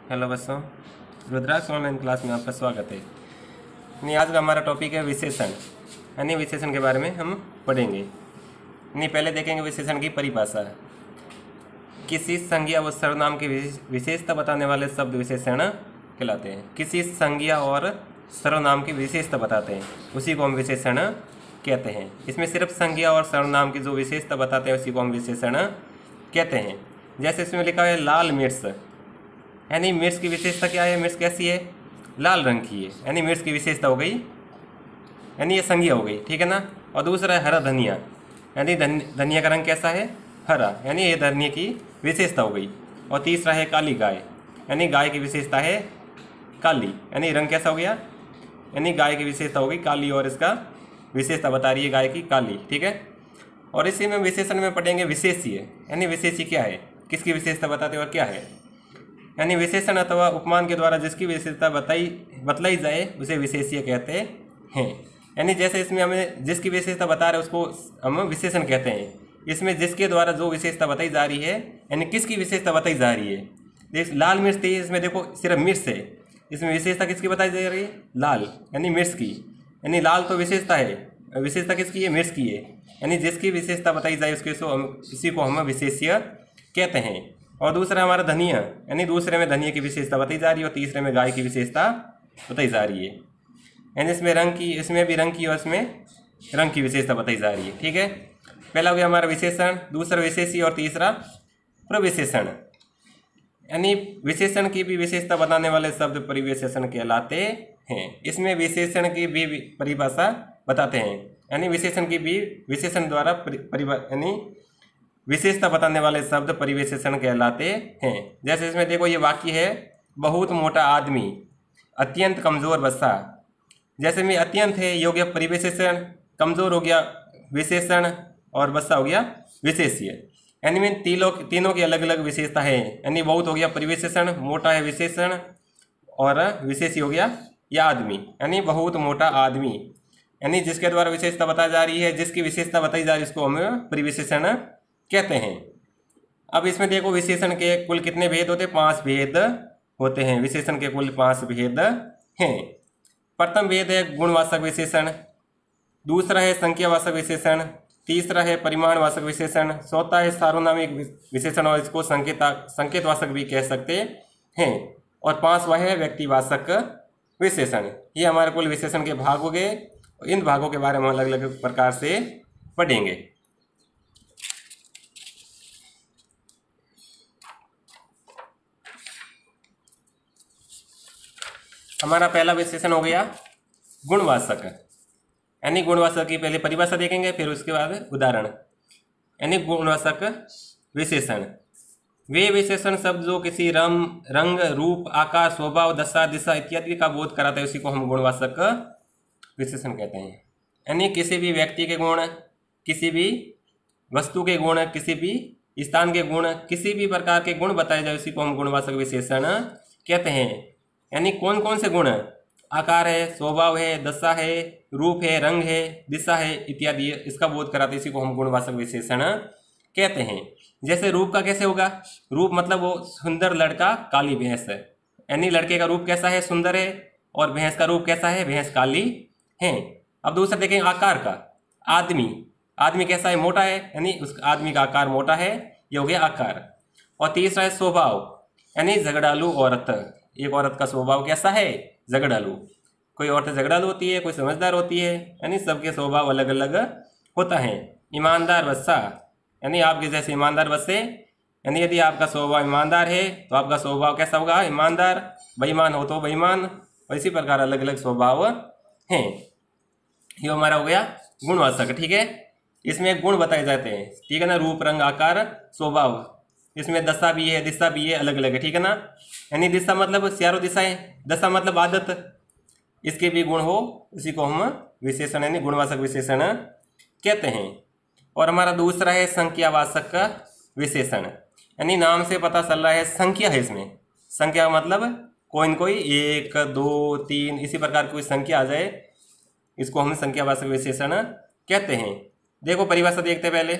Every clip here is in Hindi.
हेलो बच्चों, रुद्राक्ष ऑनलाइन क्लास में आपका स्वागत है। नहीं, आज का हमारा टॉपिक है विशेषण। यानी विशेषण के बारे में हम पढ़ेंगे। नहीं, पहले देखेंगे विशेषण की परिभाषा। किसी संज्ञा व सर्वनाम की विशेषता बताने वाले शब्द विशेषण कहलाते हैं। किसी संज्ञा और सर्वनाम की विशेषता बताते हैं, उसी को हम विशेषण कहते हैं। इसमें सिर्फ संज्ञा और सर्वनाम की जो विशेषता बताते हैं उसी को हम विशेषण कहते हैं। जैसे इसमें लिखा है लाल मिर्च, यानी मिर्च की विशेषता क्या है? मिर्च कैसी है? लाल रंग की है, यानी मिर्च की विशेषता हो गई, यानी ये संज्ञा हो गई, ठीक है ना। और दूसरा है हरा धनिया, यानी धनिया का रंग कैसा है? हरा, यानी ये धनिया की विशेषता हो गई। और तीसरा है काली गाय, यानी गाय की विशेषता है काली, यानी रंग कैसा हो गया? यानी गाय की विशेषता हो गई काली, और इसका विशेषता बता रही है गाय की काली, ठीक है। और इसी में विशेषण में पढ़ेंगे विशेषीय, यानी विशेषी क्या है, किसकी विशेषता बताते और क्या है। यानी विशेषण अथवा उपमान के द्वारा जिसकी विशेषता बतलाई जाए उसे विशेषीय कहते हैं। यानी जैसे इसमें हमें जिसकी विशेषता बता रहे उसको हम विशेषण कहते हैं। इसमें जिसके द्वारा जो विशेषता बताई जा रही है, यानी किसकी विशेषता बताई जा रही है। देख, लाल मिर्च थी, इसमें देखो सिर्फ मिर्च है, इसमें विशेषता किसकी बताई जा रही है? लाल, यानी मिर्च की। यानी लाल तो विशेषता है, विशेषता किसकी है? मिर्च की है। यानी जिसकी विशेषता बताई जाए उसी को हम विशेषीय कहते हैं। और दूसरा हमारा धनिया, यानी दूसरे में धनिया की विशेषता बताई जा रही है और तीसरे में गाय की विशेषता बताई जा रही है। यानी इसमें रंग की, इसमें भी रंग की और इसमें रंग की विशेषता बताई जा रही है, ठीक है। पहला हो गया हमारा विशेषण, दूसरा विशेषी और तीसरा प्रविशेषण। यानी विशेषण की भी विशेषता बताने वाले शब्द परिविशेषण कहलाते हैं। इसमें विशेषण की भी परिभाषा बताते हैं, यानी विशेषण की भी विशेषण द्वारा यानी विशेषता बताने वाले शब्द परिविशेषण कहलाते हैं। जैसे इसमें देखो ये वाक्य है, बहुत मोटा आदमी, अत्यंत कमजोर बच्चा। जैसे में अत्यंत है ये हो गया परिविशेषण, कमजोर हो गया विशेषण, और बच्चा हो गया विशेषीय। यानी में तीनों की अलग अलग विशेषता है। यानी बहुत हो गया परिविशेषण, मोटा है विशेषण, और विशेषी हो गया यह आदमी, यानी बहुत मोटा आदमी। यानी जिसके द्वारा विशेषता बताई जा रही है, जिसकी विशेषता बताई जा रही है उसको हम परिविशेषण कहते हैं। अब इसमें देखो विशेषण के कुल कितने भेद होते हैं? 5 भेद होते हैं। विशेषण के कुल 5 भेद हैं। प्रथम भेद है गुणवाचक विशेषण, दूसरा है संख्यावाचक विशेषण, तीसरा है परिमाणवाचक विशेषण, चौथा है सार्वनामिक विशेषण और इसको संकेतवाचक भी कह सकते हैं, और पांचवा है व्यक्तिवाचक विशेषण। ये हमारे कुल विशेषण के भाग हो गए। इन भागों के बारे में अलग अलग प्रकार से पढ़ेंगे। हमारा पहला विशेषण हो गया गुणवाचक, यानी गुणवाचक की पहले परिभाषा देखेंगे, फिर उसके बाद उदाहरण। यानी गुणवाचक विशेषण वे विशेषण शब्द जो किसी रंग, रूप, आकार, स्वभाव, दशा, दिशा इत्यादि का बोध कराते हैं उसी को हम गुणवाचक विशेषण कहते हैं। यानी किसी भी व्यक्ति के गुण, किसी भी वस्तु के गुण, किसी भी स्थान के गुण, किसी भी प्रकार के गुण बताए जाए उसी को हम गुणवाचक विशेषण कहते हैं। यानी कौन कौन से गुण? आकार है, स्वभाव है, दशा है, रूप है, रंग है, दिशा है इत्यादि, इसका बोध कराते इसी को हम गुणवाचक विशेषण कहते हैं। जैसे रूप का कैसे होगा? रूप मतलब वो सुंदर लड़का, काली भैंस है। यानी लड़के का रूप कैसा है? सुंदर है, और भैंस का रूप कैसा है? भैंस काली है। अब दूसरा देखें आकार का, आदमी कैसा है? मोटा है, यानी उस आदमी का आकार मोटा है, ये हो गया आकार। और तीसरा है स्वभाव, यानी झगड़ालू औरत, एक औरत का स्वभाव कैसा है? झगड़ालू। कोई औरत झगड़ालू होती है, कोई समझदार होती है, यानी सबके स्वभाव अलग अलग होता है। ईमानदार बच्चा, यानी आपके जैसे ईमानदार बच्चे, यानी यदि आपका स्वभाव ईमानदार है तो आपका स्वभाव कैसा होगा? ईमानदार। बेईमान हो तो बेईमान, और इसी प्रकार अलग अलग स्वभाव हैं। ये हमारा हो गया गुणवाचक, ठीक है। इसमें गुण बताए जाते हैं, ठीक है ना, रूप, रंग, आकार, स्वभाव। इसमें दशा भी है, दिशा भी है, अलग अलग है, ठीक है ना। यानी दिशा मतलब चारों दिशाएं, दशा मतलब आदत, इसके भी गुण हो इसी को हम विशेषण यानी गुणवाचक विशेषण कहते हैं। और हमारा दूसरा है संख्यावाचक विशेषण, यानी नाम से पता चल रहा है संख्या है इसमें। संख्या मतलब कोई 1, 2, 3 इसी प्रकार कोई संख्या आ जाए, इसको हम संख्यावाचक विशेषण कहते हैं। देखो परिभाषा देखते पहले।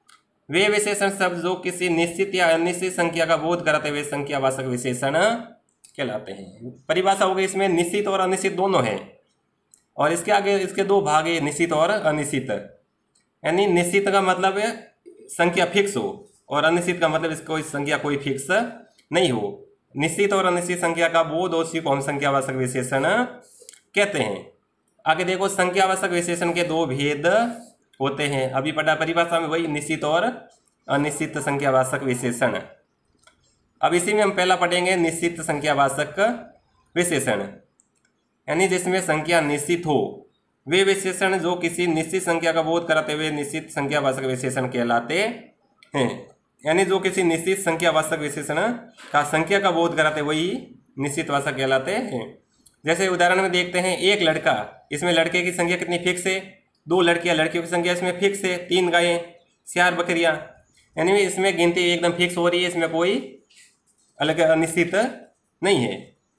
वे विशेषण शब्द जो किसी निश्चित या अनिश्चित संख्या का बोध कराते हुए संख्यावाचक विशेषण कहलाते हैं। परिभाषा हो गई, इसमें निश्चित और अनिश्चित दोनों हैं, और इसके आगे इसके दो भाग है, निश्चित और अनिश्चित। यानी निश्चित का मतलब है संख्या फिक्स हो, और अनिश्चित का मतलब इसको संख्या कोई फिक्स नहीं हो। निश्चित और अनिश्चित संख्या का बोध और को हम संख्यावाचक विशेषण कहते हैं। आगे देखो, संख्यावाचक विशेषण के दो भेद होते हैं। अभी पढ़ा परिभाषा में वही निश्चित और अनिश्चित संख्यावाचक विशेषण। अब इसी में हम पहला पढ़ेंगे निश्चित संख्यावाचक विशेषण, यानी जिसमें संख्या निश्चित हो। वे विशेषण जो किसी निश्चित संख्या का बोध कराते हुए निश्चित संख्यावाचक विशेषण कहलाते हैं। यानी जो किसी निश्चित संख्यावाचक विशेषण का संख्या का बोध कराते वही निश्चितवाचक कहलाते हैं। जैसे उदाहरण में देखते हैं, एक लड़का, इसमें लड़के की संख्या कितनी फिक्स है, 2 लड़कियां, लड़कियों की संख्या इसमें फिक्स है, 3 गायें, 4 बकरियां, यानी इसमें गिनती एकदम फिक्स हो रही है, इसमें कोई अलग अनिश्चित नहीं है।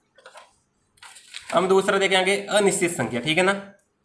हम दूसरा देखेंगे अनिश्चित संख्या, ठीक है ना।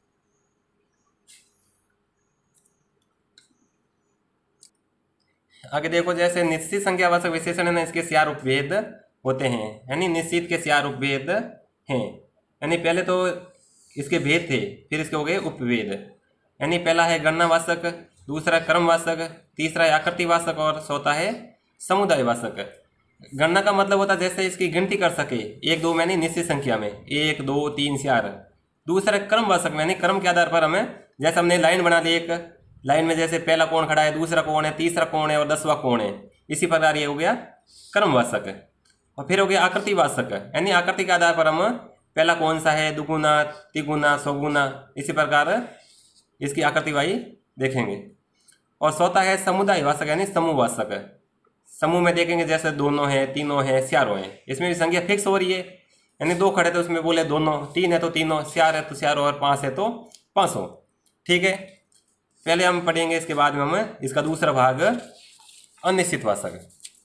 आगे देखो, जैसे निश्चित संख्यावाचक विशेषण है ना, इसके 4 उपभेद होते हैं, यानी निश्चित के 4 उपभेद हैं। यानी पहले तो इसके भेद थे, फिर इसके हो गए उपभेद। यानी पहला है गणनावाचक, दूसरा क्रमवाचक, तीसरा है आकृतिवाचक और चौथा है समुदायवाचक। गणना का मतलब होता है जैसे इसकी गिनती कर सके, 1 2 यानी निश्चित संख्या में 1 2 3 4। दूसरा क्रमवाचक यानी क्रम के आधार पर हमें, जैसे हमने लाइन बना ली, एक लाइन में जैसे पहला कौन खड़ा है, दूसरा कौन है, तीसरा कौन है और 10वां कौन है, इसी प्रकार ये हो गया क्रमवाचक। और फिर हो गया आकृतिवाचक, यानी आकृति के आधार पर हम पहला कौन सा है, दुगुना, तिगुना, सौगुना, इसी प्रकार इसकी आकृति वाई देखेंगे। और चौथा है समुदायवाचक यानी समूहवाचक। समूह में देखेंगे जैसे दोनों है, तीनों है, चारों है, इसमें भी संख्या फिक्स हो रही है, यानी 2 खड़े तो उसमें बोले दोनों, 3 है तो तीनों, 4 है तो 4 और 5 है तो 500। ठीक है, पहले हम पढ़ेंगे, इसके बाद में हम इसका दूसरा भाग अनिश्चितवाचक।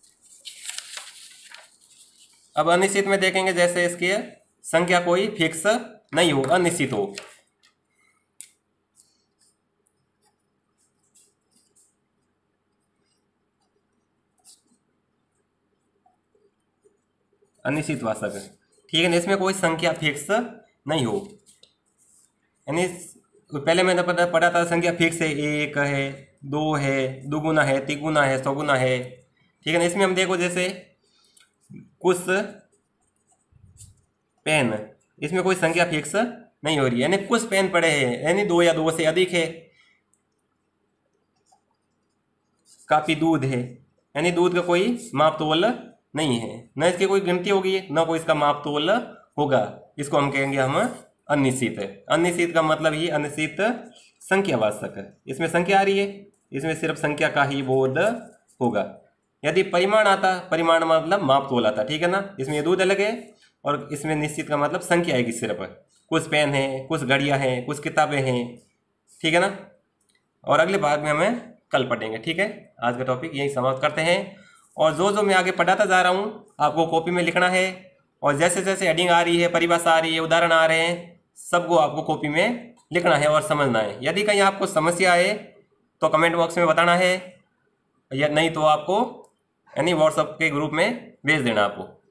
अब अनिश्चित में देखेंगे जैसे इसकी संख्या कोई फिक्स नहीं हो, अनिश्चित हो। अनिश्चितवाचक, ठीक है ना, इसमें कोई संख्या फिक्स नहीं हो। यानी पहले मैंने पढ़ा था संख्या फिक्स है, 1 है, 2 है, दुगुना है, तिगुना है, सौगुना है, ठीक है ना। इसमें हम देखो जैसे कुछ पेन, इसमें कोई संख्या फिक्स नहीं हो रही है, यानी कुछ पेन पड़े हैं, यानी 2 या 2 से अधिक है। काफी दूध है, यानी दूध का कोई माप तोल नहीं है, न इसकी कोई गिनती होगी, न कोई इसका माप तोल होगा, इसको हम कहेंगे हम अनिश्चित है। अनिश्चित का मतलब ही अनिश्चित संख्यावाचक है, इसमें संख्या आ रही है, इसमें सिर्फ संख्या का ही बोध होगा। यदि परिमाण आता, परिमाण मतलब माप तोल आता, ठीक है ना, इसमें दूध अलग है और इसमें निश्चित का मतलब संख्या आएगी सिर्फ। कुछ पेन है, कुछ घड़ियाँ हैं, कुछ किताबें हैं, ठीक है ना। और अगले भाग में हमें कल पढ़ेंगे, ठीक है। आज का टॉपिक यही समाप्त करते हैं, और जो मैं आगे पढ़ाता जा रहा हूँ आपको कॉपी में लिखना है, और जैसे जैसे हेडिंग आ रही है, परिभाषा आ रही है, उदाहरण आ रहे हैं, सबको आपको कॉपी में लिखना है और समझना है। यदि कहीं आपको समस्या आए तो कमेंट बॉक्स में बताना है, या नहीं तो आपको यानी व्हाट्सएप के ग्रुप में भेज देना आपको।